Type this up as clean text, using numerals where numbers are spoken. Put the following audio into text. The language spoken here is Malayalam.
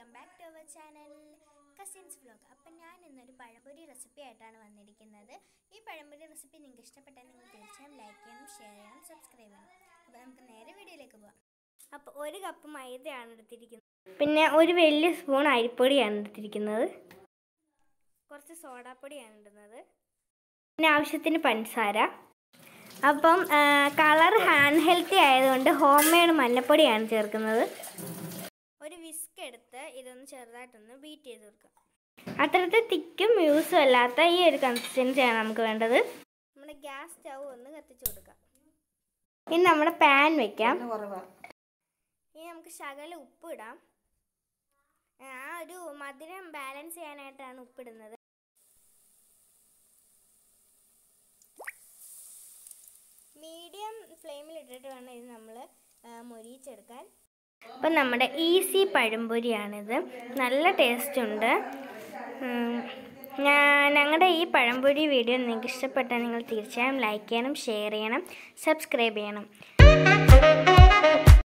Welcome back to our channel cousins vlog. അപ്പം ഞാൻ ഇന്നൊരു പഴംപൊരി റെസിപ്പി ആയിട്ടാണ് വന്നിരിക്കുന്നത്. ഈ പഴംപൊരി റെസിപ്പി നിങ്ങൾക്ക് ഇഷ്ടപ്പെട്ടാൽ നിങ്ങൾ തീർച്ചയായും ലൈക്ക് ചെയ്യണം, ഷെയർ ചെയ്യണം, സബ്സ്ക്രൈബ് ചെയ്യണം. അപ്പോൾ നമുക്ക് നേരെ വീഡിയോയിലേക്ക് പോകാം. അപ്പോൾ 1 കപ്പ് മൈദയാണ് എടുത്തിരിക്കുന്നത്, പിന്നെ ഒരു വലിയ സ്പൂൺ അരിപ്പൊടിയാണ് എടുത്തിരിക്കുന്നത്, കുറച്ച് സോഡാപ്പൊടിയാണ് ഇടുന്നത്, പിന്നെ ആവശ്യത്തിന് പഞ്ചസാര. അപ്പം കളർ ഹാൻഡ് ഹെൽത്തി ആയതുകൊണ്ട് ഹോം മെയ്ഡ് മഞ്ഞൾപ്പൊടിയാണ് ചേർക്കുന്നത്. ഒരു വിസ്ക് എടുത്ത് ഇതൊന്ന് ചെറുതായിട്ടൊന്ന് ബീറ്റ് ചെയ്ത് കൊടുക്കാം. അത്രത്തെ തിക്കും യൂസും അല്ലാത്ത ഈ ഒരു കൺസിസ്റ്റൻസിയാണ് നമുക്ക് വേണ്ടത്. നമ്മുടെ ഗ്യാസ് സ്റ്റൗ ഒന്ന് കത്തിച്ച് കൊടുക്കാം. ഇനി നമ്മുടെ പാൻ വെക്കാം. ഇനി നമുക്ക് ശകലം ഉപ്പ് ഇടാം. ആ ഒരു മധുരം ബാലൻസ് ചെയ്യാനായിട്ടാണ് ഉപ്പിടുന്നത്. മീഡിയം ഫ്ലെയിമിൽ ഇട്ടിട്ട് വേണം ഇത് നമ്മൾ മൊരിയിച്ചെടുക്കാൻ. അപ്പം നമ്മുടെ ഈസി പഴംപൊരിയാണിത്. നല്ല ടേസ്റ്റ് ഉണ്ട്. ഞങ്ങളുടെ ഈ പഴംപൊരി വീഡിയോ നിങ്ങൾക്ക് ഇഷ്ടപ്പെട്ടാൽ നിങ്ങൾ തീർച്ചയായും ലൈക്ക് ചെയ്യണം, ഷെയർ ചെയ്യണം, സബ്സ്ക്രൈബ് ചെയ്യണം.